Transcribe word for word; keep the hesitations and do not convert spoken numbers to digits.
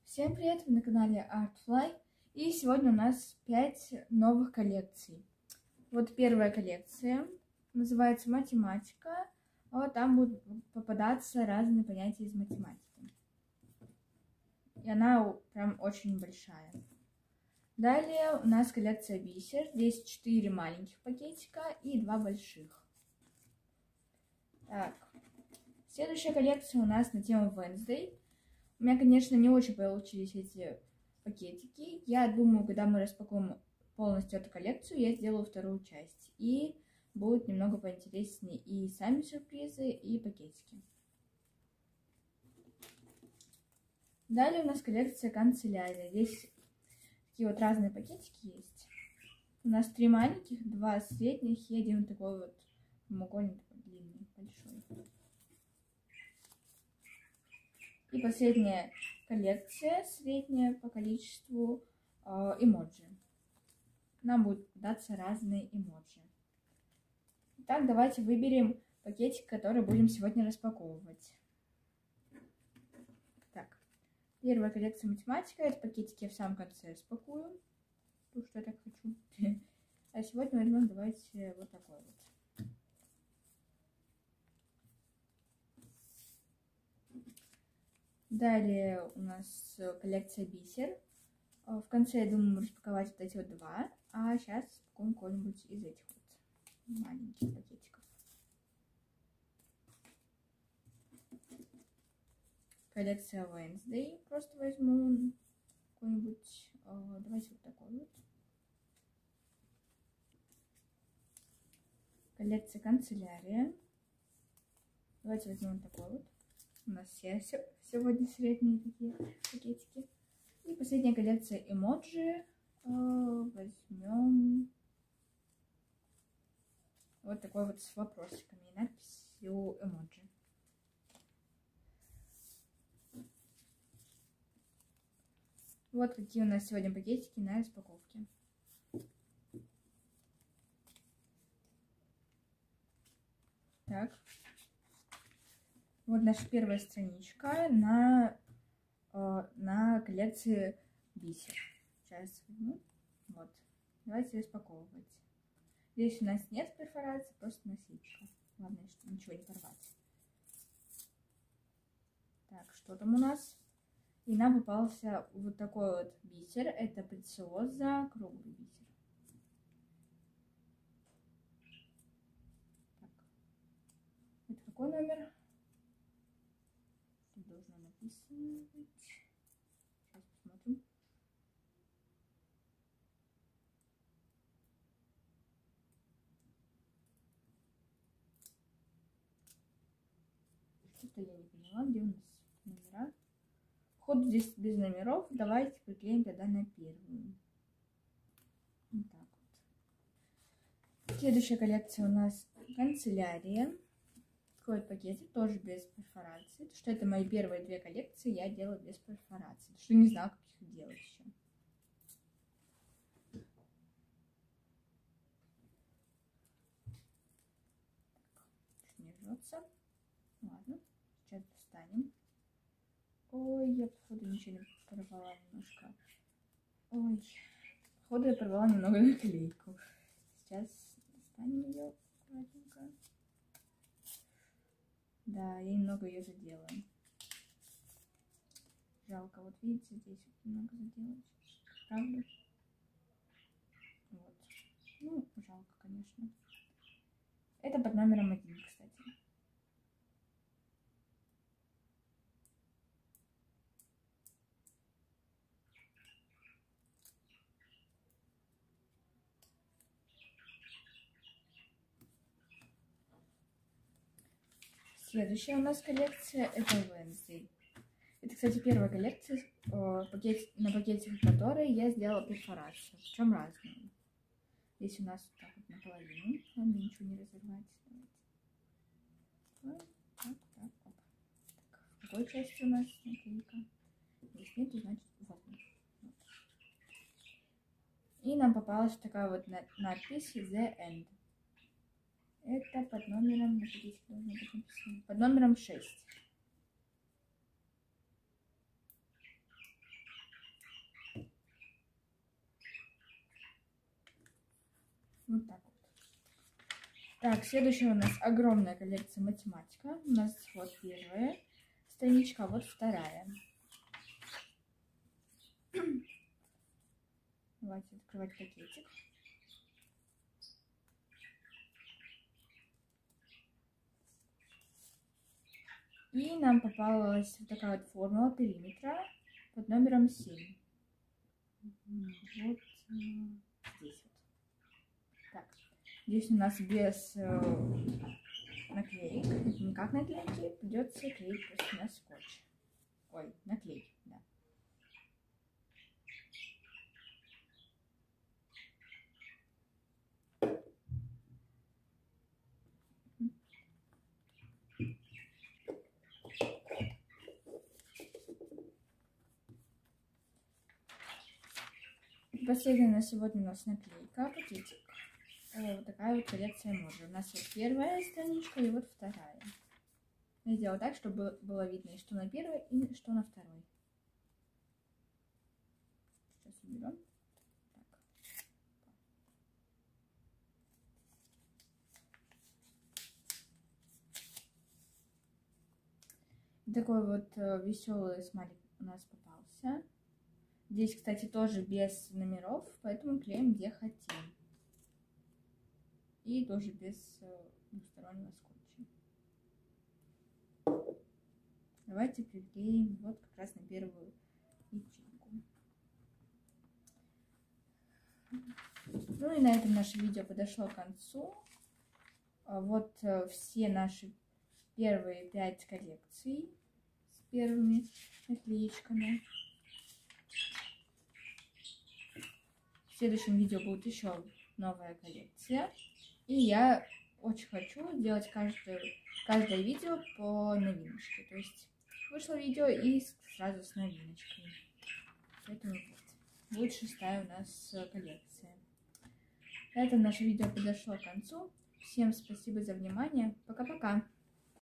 Всем привет! Вы на канале Artfly, и сегодня у нас пять новых коллекций. Вот первая коллекция называется математика, а вот там будут попадаться разные понятия из математики. И она прям очень большая. Далее у нас коллекция бисер. Здесь четыре маленьких пакетика и два больших. Так. Следующая коллекция у нас на тему Wednesday. У меня, конечно, не очень получились эти пакетики. Я думаю, когда мы распакуем полностью эту коллекцию, я сделаю вторую часть. И будет немного поинтереснее и сами сюрпризы, и пакетики. Далее у нас коллекция канцелярия. Здесь такие вот разные пакетики есть. У нас три маленьких, два средних и один такой вот прямоугольник, длинный, большой. И последняя коллекция, средняя по количеству э, эмоджи. Нам будут даться разные эмоджи. Итак, давайте выберем пакетик, который будем сегодня распаковывать. Так, первая коллекция математика. Это пакетики я в самом конце распакую, потому что я так хочу. А сегодня возьмем, давайте, вот такой вот. Далее у нас коллекция бисер. В конце, я думаю, распаковать вот эти вот два. А сейчас распакуем какой-нибудь из этих вот маленьких пакетиков. Коллекция Wednesday. Просто возьму какой-нибудь. Давайте вот такой вот. Коллекция канцелярия. Давайте возьмем вот такой вот. У нас все сегодня средние такие пакетики. И последняя коллекция эмоджи. Возьмем вот такой вот с вопросиками и надписью эмоджи. Вот какие у нас сегодня пакетики на распаковке. Так. Вот наша первая страничка на, э, на коллекции бисер. Сейчас возьму. Вот. Давайте распаковывать. Здесь у нас нет перфорации, просто насечка. Главное, чтобы ничего не порвать. Так, что там у нас? И нам попался вот такой вот бисер. Это прециоза, круглый бисер. Так. Это какой номер? Должно написано быть. Сейчас посмотрим. Что-то я не поняла, где у нас номера. Вход здесь без номеров. Давайте приклеим тогда на первую. Вот так вот. Следующая коллекция у нас канцелярия. Такой пакетик, тоже без перфорации. То, что это мои первые две коллекции, я делаю без перфорации. Что не знала, как их делать еще. Так, не жжется. Ладно, сейчас достанем. Ой, я, походу, ничего не порвала немножко. Ой, походу, я порвала немного наклейку. Сейчас достанем ее аккуратненько. Да, я немного ее задела. Жалко, вот видите, здесь вот немного заделать. Правда? Вот. Ну, жалко, конечно. Это под номером один, кстати. Следующая у нас коллекция это Wednesday. Это, кстати, первая коллекция, пакет, на пакете которой я сделала перфорацию. Причем разную. Здесь у нас вот так вот наполовину. Надо ничего не разорвать. Вот, так, так, оп. Так, в какой части у нас наклейка? Здесь нет, значит вот. Вот. И нам попалась такая вот надпись The End. Это под номером, смотрите, должно быть написано, под номером шесть. Вот так вот. Так, следующая у нас огромная коллекция математика. У нас вот первая страничка, а вот вторая. Давайте открывать пакетик. И нам попалась вот такая вот формула периметра под номером семь. Вот здесь вот. Так, здесь у нас без э, наклеек, никак наклейки, придется клеить просто на скотч. Ой, наклейки, да. Последняя на сегодня у нас наклейка, пакетик. Вот такая вот коллекция моря. У нас вот первая страничка и вот вторая. Я сделала так, чтобы было видно, что на первой, и что на второй. Сейчас уберем. Так. Такой вот веселый смайлик у нас попался. Здесь, кстати, тоже без номеров, поэтому клеим где хотим. И тоже без двустороннего скотча. Давайте приклеим вот как раз на первую ячейку. Ну и на этом наше видео подошло к концу. Вот все наши первые пять коллекций с первыми наклеечками. В следующем видео будет еще новая коллекция. И я очень хочу делать каждое, каждое видео по новиночке. То есть вышло видео и сразу с новиночкой. Поэтому вот, будет шестая у нас коллекция. На этом наше видео подошло к концу. Всем спасибо за внимание. Пока-пока.